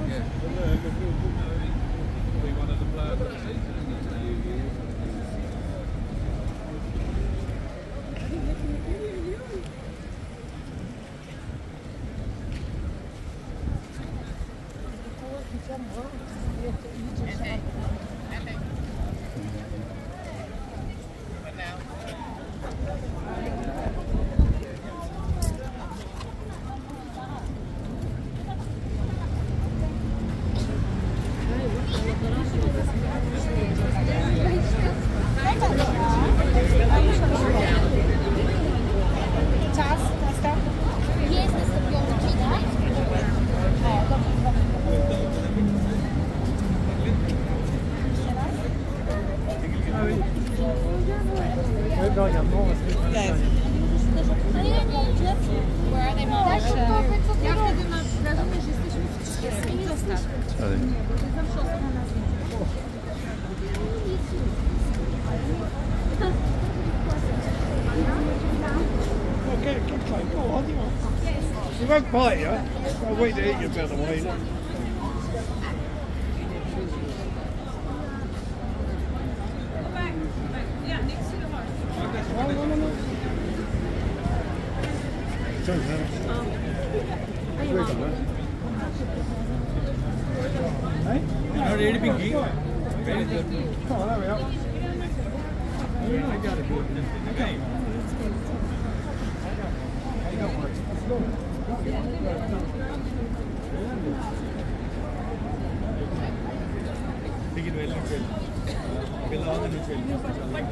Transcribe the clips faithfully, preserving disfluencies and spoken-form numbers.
You won't bite you. I'll wait to eat you by the way. Not really big. Very good. Oh, there we are. I got it. Okay. Take it well, not well. Well, long and not well.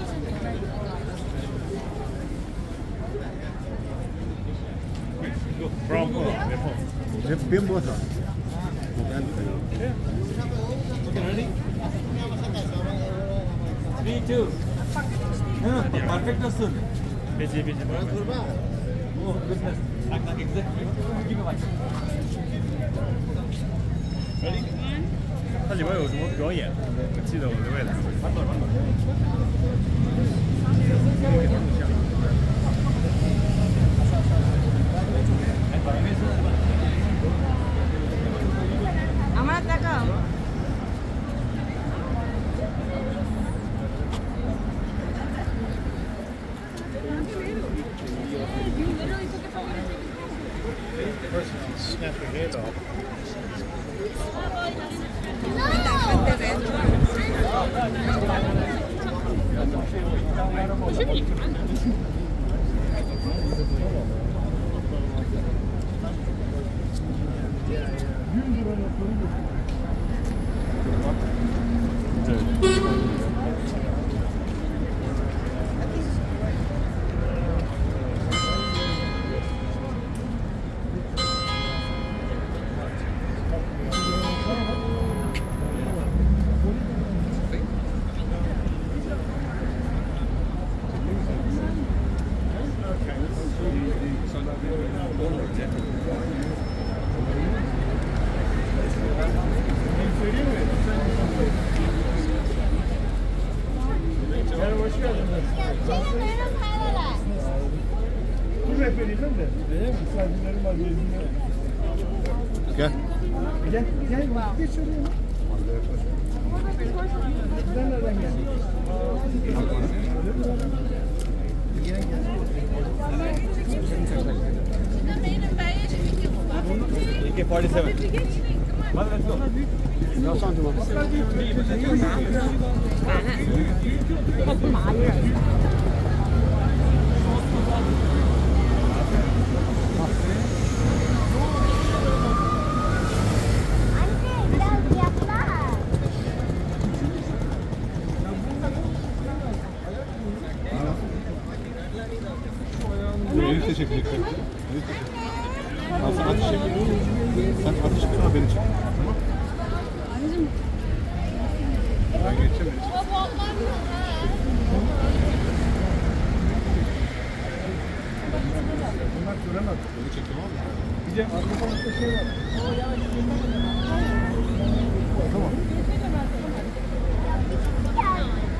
Go. From bim both. Okay, ready? Three, two. Perfect, soon. Busy, busy. Oh, goodness. Like that, exactly. Give me one. Ready? 它里边有什么表演？我记得我在外头。 One more, one more. Snap your head off. Gel. Gel, gel. Geç şuraya. Sen nereden geldin? Gel, gel. A K forty-seven. One, let's go. Now sound to Elif de çekecek. Elif de çekecek. Al sen atış çek. Sen atış çek ama beni çek. Tamam. Ben geçeceğim beni çek. Bunlar göremez. Beni çek tamam mı? Bir de arka tarafta şey var. Tamam.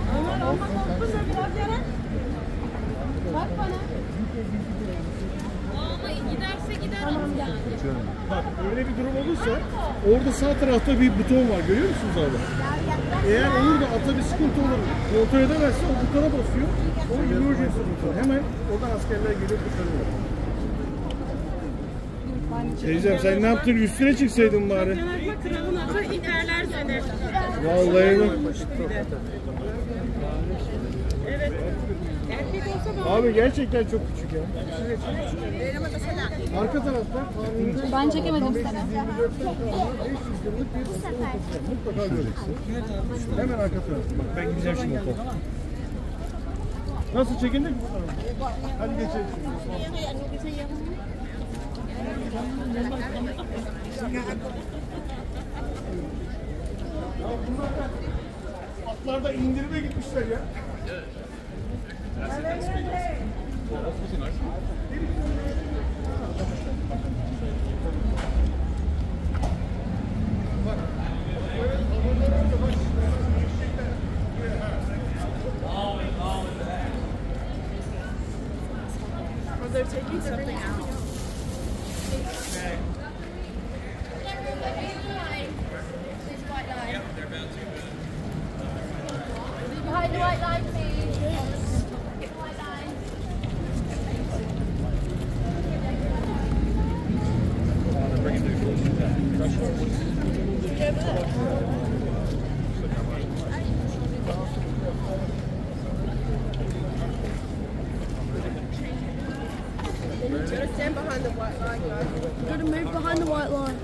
Ömer olmaz olmaz biraz yana. Bak bana. Ama giderse gider yani. Bak öyle bir durum olursa orada sağ tarafta bir buton var, görüyor musunuz abi? Eğer olur da ata bir sıkıntı olur, kontrol edemezse o butona basıyor, o emergency butonu. Hemen oradan askerler geliyor, kurtarıyor. Teyzem sen ne yaptın? Üstüne çıksaydın bari. Kralın atı inerler seni. Vallahi bak. Evet. Erkek olsa Abi gerçekten çok küçük ya. Arka tarafta Ben çekemedim seni. beş yüz yıllık bir mutlaka göreceksin. Hemen arka tarafta. Bak ben gideceğim şimdi o tarafa. Nasıl çekindik mi? Hadi geçelim şimdi. Ya bunlar da atlarda indirime gitmişler ya. they're taking something out. Behind the white line, please. Get the white line. Gotta stand behind the white line, guys. You've got to move behind the white line.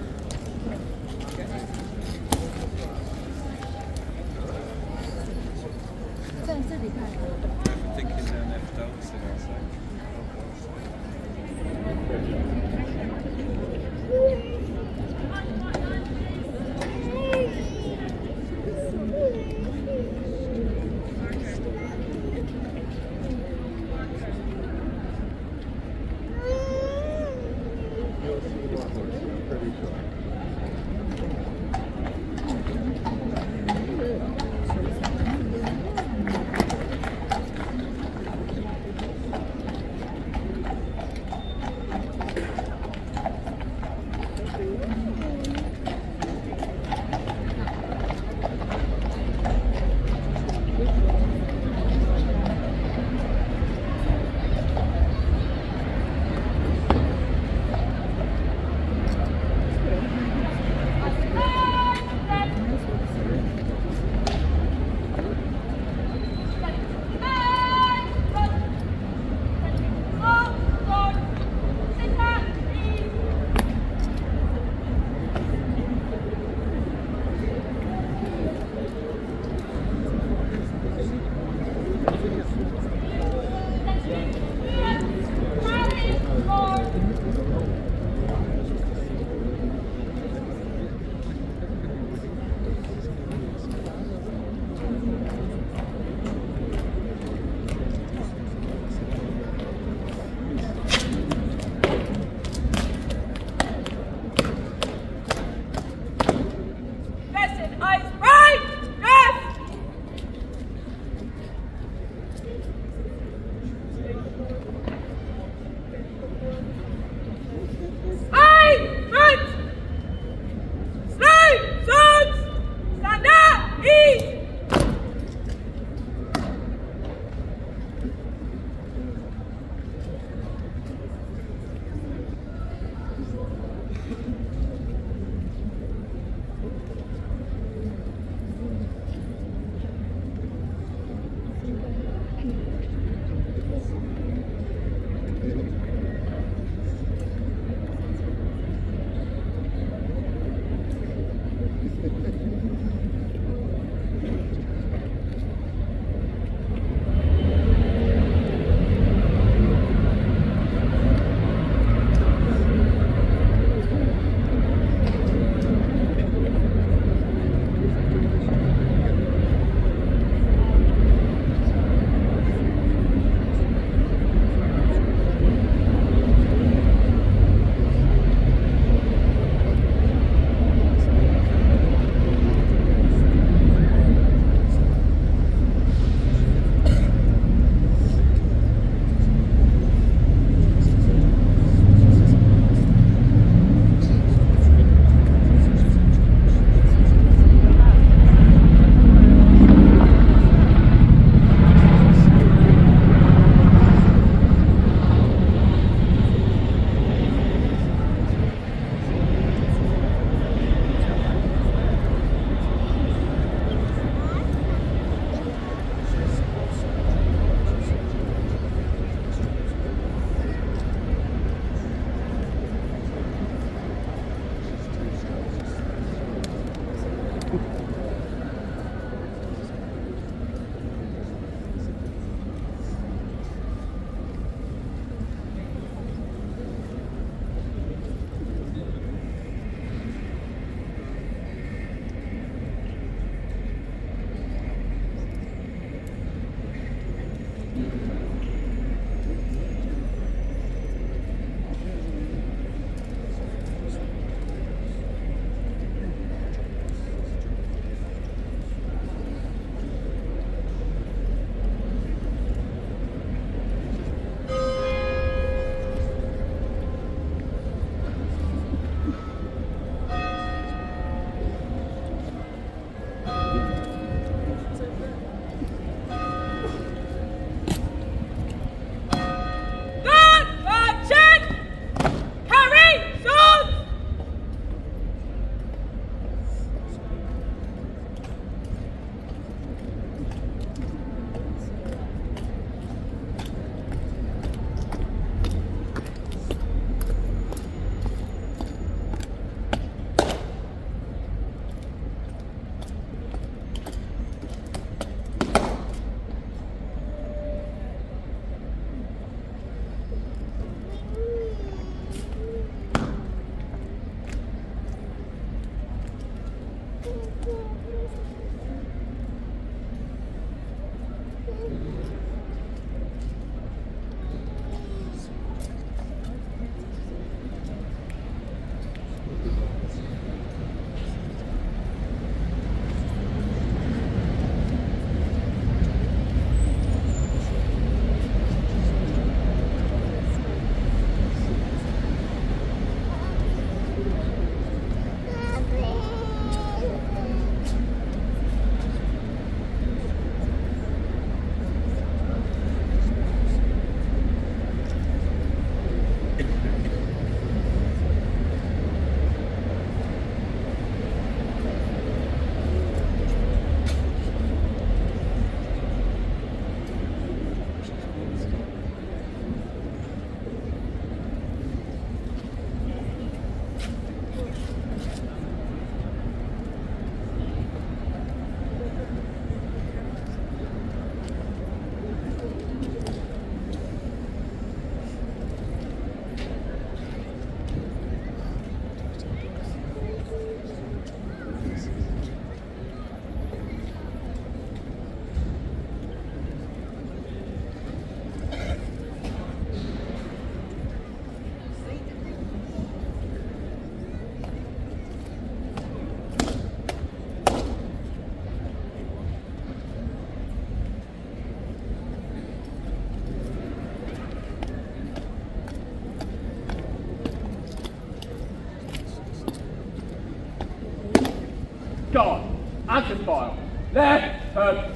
Guard. Action file. Left, turn.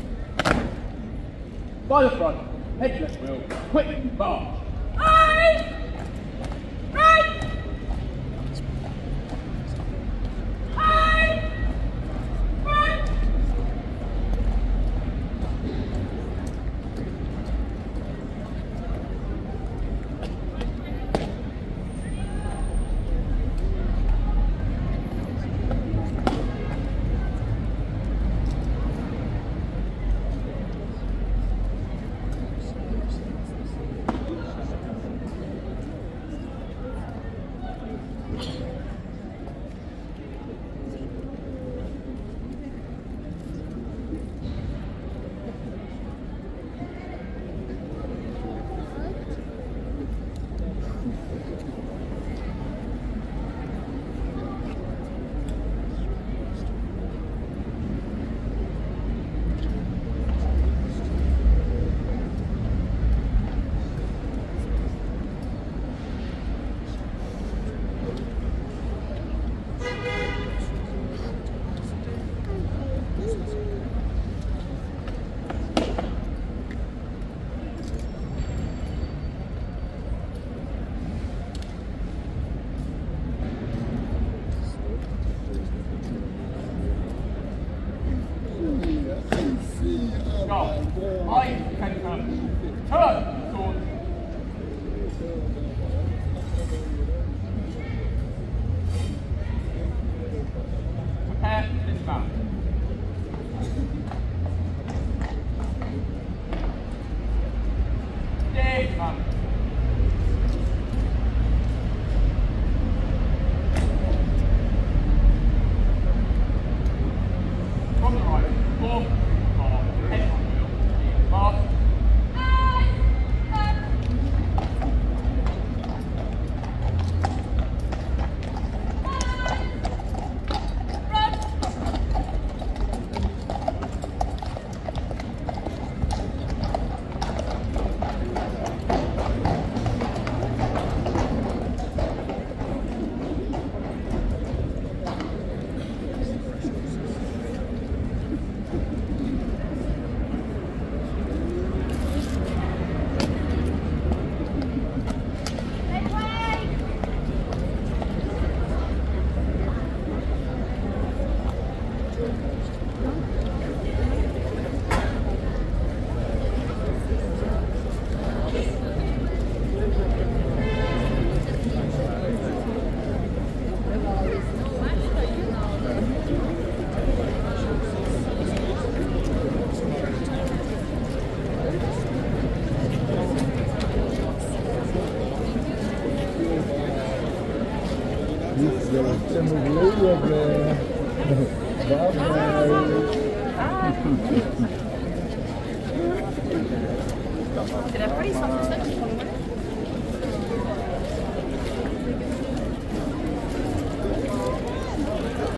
By the front. Head left wheel. Quick march. Aye! Right! Aye! Right! I can turn. Turn, sword. Prepare, dismount. Dismount. From the right, four, four, head on wheel, mark. They're pretty soft,